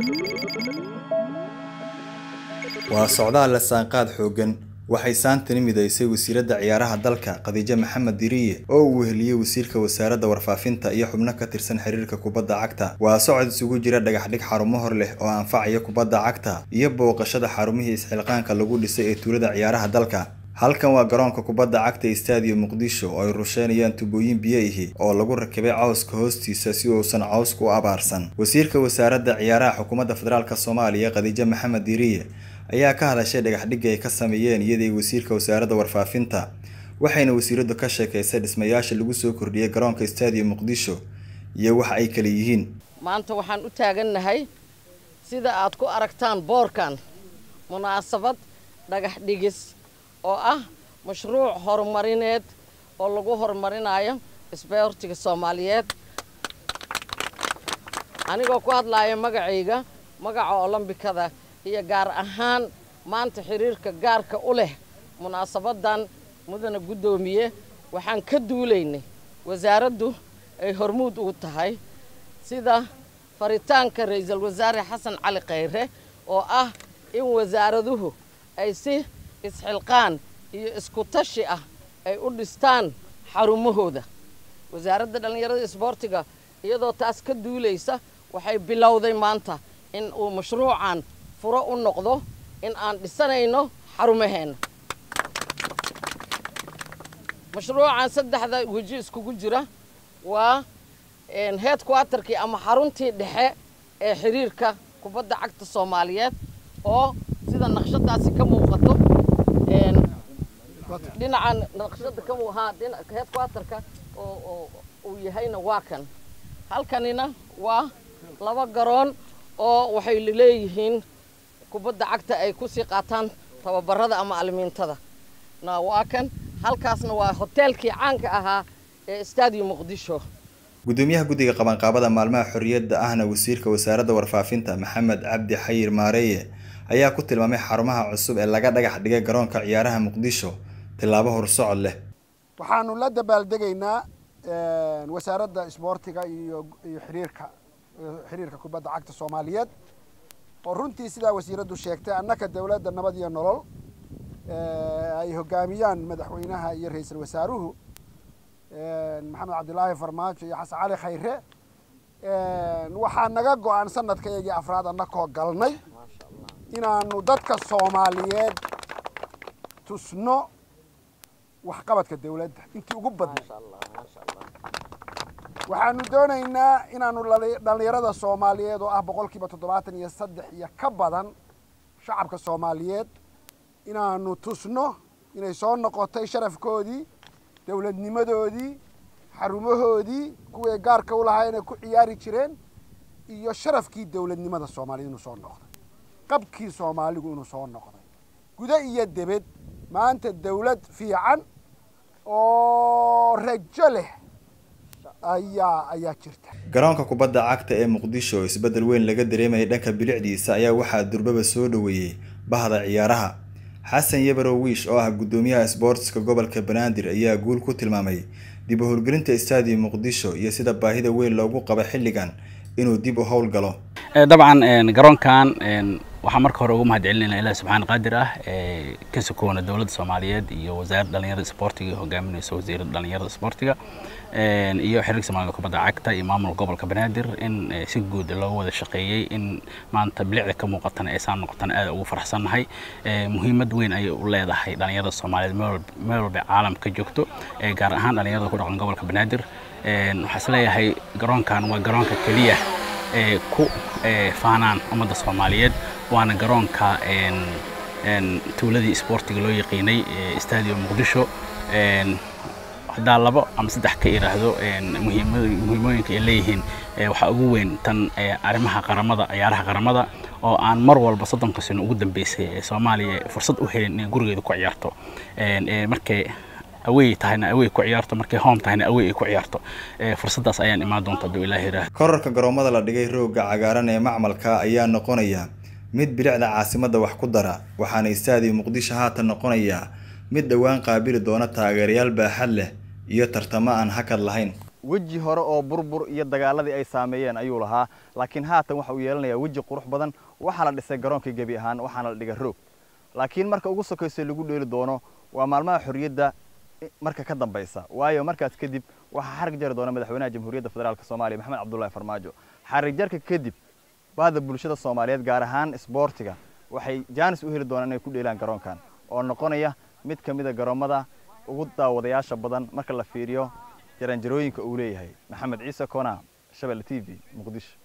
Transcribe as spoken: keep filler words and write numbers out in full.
waa socdaal la saanqaad xoogan waxay saantani midaysay wasiiradda ciyaaraha dalka Khadiija Maxamed Diriye oo uu weheliyay wasiirka wasaaradda warfaafinta iyo xubno ka tirsan xiriirka kubadda cagta waa socod isugu jira dhagax dhig xarumo hor leh oo anfacaya kubadda cagta iyo booqashada xarumihii isxilqaanka lagu dhisay ee tuulada ciyaaraha dalka halkan waa garoonka kubadda cagta ee Stadium Muqdisho oo ay rusheynayaan tubooyin biyaha oo lagu rakibay cawska hoostiisa si uusan cawsku u abaarsan wasiirka wasaaradda ciyaaraha xukuumadda federaalka Soomaaliya Khadiija Maxamed Diriye ayaa ka hadashay dhagax dhig ay ka sameeyeen iyadii wasiirka wasaaradda warfaafinta waxayna wasiiradu ka sheekaysay dhismayaasha lagu soo kordhiyay garoonka Stadium Muqdisho iyo wax ay kala yihiin maanta waxaan u taaganahay sida aad ku aragtaan boorkan munaasabad dhagax dhigis oo ah mashruuc horumarineed oo lagu horumarinayo isboortiga Soomaaliyeed anigoo ku hadlayo magacayga magaca Olombikada iyo gaar ahaan maanta xiriirka gaarka u leh munaasabadan mudana gudoomiye waxaan ka duuleynay wasaaraddu ay hormuud ugu tahay sida faritaanka ra'iisul wasaare Xasan Cali Khayre oo ah in wasaaraduhu ay si isxilqaan iyo isku tashi ah ay u dhistaan xarumahooda wasaaradda dhalinyarada isboortiga iyadoo taas ka duuleysa waxay bilowday maanta in uu mashruucan furo u noqdo in aan dhisanayno xarumaheena mashruucan saddexda waji iskugu jira waa een headquarterkii ama xaruntii dhexe ee xiriirka kubadda cagta Soomaaliyeed oo sida naqshadaasi ka muuqato een dhinacan naqshada ka muuqata headquarterka oo uu yahayna waa kan halkanina waa laba garoon oo waxay leeyihiin kubadda cagta ay ku sii qaataan tababarada ama almiintada na waa kan halkaasna waa hotelkii caanka ahaa ee Stadium Muqdisho gudoomiyaha guddiga qabanqaabada maalmaha xorriyadda ahna wasiirka wasaaradda warfaafinta Maxamed Cabdi Xayir Maareeye ayaa ku tilmaamay xarumaha cusub ee laga dhagax dhigay garoonka ciyaaraha Muqdisho tilaabo horsocod leh waxaanu la dabaaldegaynaa wasaaradda isboortiga iyo xiriirka xiriirka kubadda cagta Soomaaliyeed oo runtii sida wasiiradu sheegtay annaka dawladda nabad iyo nolol ay hogaamiyaan madaxweynaha iyo ra'iisul wasaaruhu Maxamed Cabdilaahi Farmaajo iyo Xasan Cali Khayre waxaa naga go'an sanadkayagii afraad annakoo galnay inaanu dadka Soomaaliyeed tusno waxqabadka dawladda intii ugu badnay waxaanu doonaynaa inaanu dhalinyarada Soomaaliyeed oo ah boqolkiiba toddobaatan iyo saddex iyo ka badan shacabka Soomaaliyeed inaanu tusno inay soo noqotay sharafkoodii dawladnimadoodii xarumahoodii kuwa gaarka u lahaa inay ku ciyaari jireen iyo sharafkii dawladnimada Soomaaliyeed inuu soo noqday qabkii Soomaaligu inuu soo noqday guda iyo dibad maanta dawlad fiican oo rajo leh ayaa ayaa jirta garoonka kubadda cagta ee Muqdisho isbedel weyn laga dareemay dhanka bilicdiisa ayaa waxaa durbaba soo dhaweeyay bahda ciyaaraha Xasan Yabarow Wiish oo ah gudoomiyaha sportska gobolka Banaadir ayaa guul ku tilmaamay dib u howlgelinta Stadium Muqdisho iyo sida baahida weyn loogu qabo xilligan inuu dib u howl galo dabcan garoonkan waxaan marka hore ugu mahadcelinaynaa Ilaahay subxaanahu qaadir ah ee ka sokoona dawladda Soomaaliyeed iyo wasaaradda dhalinyarada isboortiga hogaaminaysa wasiirada dhalinyarada isboortiga een iyo xiriirka Soomaaliya kubadda cagta iyo maamulka gobolka Banaadir in si guud loo wada shaqeeyay in maanta bilicda ka muuqatana ay saan noqotaan aad ugu faraxsanahay ee muhiimad weyn ay u leedahay dhalinyarada Soomaaliyeed meel walba caalamka joogto ee gaar ahaan dhalinyarada ku dhaqan gobolka Banaadir een waxa isleeyahay garoonkan waa garoonka kaliya ee ku faanaan ummadda Soomaaliyeed waana garoonka een een tuuladii isboortiga loo yaqiinay Stadium Muqdisho een hadaa labo ama saddex ka iraahdo een muhiimooyinka ay leeyihiin waxa ugu weyn tan arrimaha qaramada ciyaaraha qaramada oo aan mar walba soddonka sano ugu dambeysay Soomaaliya fursad u helin in gurigeeda ku ciyaarto een markay away tahayna away ku ciyaarto markay home tahayna away ku ciyaarto fursadaas ayaan imaan doonta doo Ilaahay raah kororka garoomada la dhigay rooga cagaaran ee macmalka ayaa noqonaya mid bilicda caasimadda wax ku dara waxaana Stadium Muqdisho haatan noqonaya mid dhawaan qaabili doona taageerayaal baaxad leh iyo tartamo aan hakad lahayn weji hore oo burbur iyo dagaaladii ay saameeyeen ayuu lahaa laakiin haatan waxa uu yeelanayaa weji qurux badan waxa la dhisay garoonka gebi ahaan waxaana la dhigay roog laakiin marka ugu sokayso lagu dheeli doono waa maalmaha xorriyadda marka ka dambaysa waayo markaas kadib waxa xarig jar doona madaxweynaha jamhuuriyadda federaalka Soomaaliya Maxamed Cabdullaahi Farmaajo xarig jarka kadib baada bulshada Soomaaliyeed gaar ahaan isboortiga waxay jaanis u heli doonaan inay ku dheelaan garoonkan oo noqonaya mid kamid ah garoomada ugu daawadayaasha badan marka la fiiriyo jaranjarooyinka uu leeyahay Maxamed Ciise Koona Shabelle T V Muqdisho